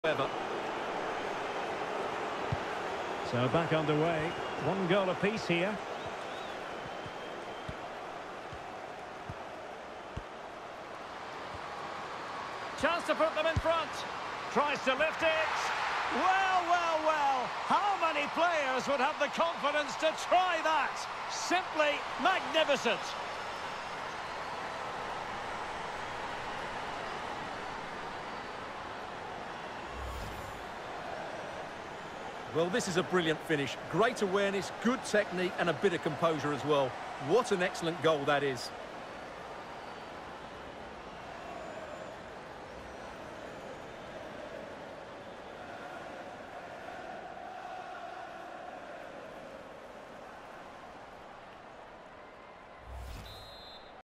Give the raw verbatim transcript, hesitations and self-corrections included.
Ever. So back underway. One goal apiece here. Chance to put them in front. Tries to lift it. Well, well, well. How many players would have the confidence to try that? Simply magnificent. Well, this is a brilliant finish. Great awareness, good technique and a bit of composure as well. What an excellent goal that is.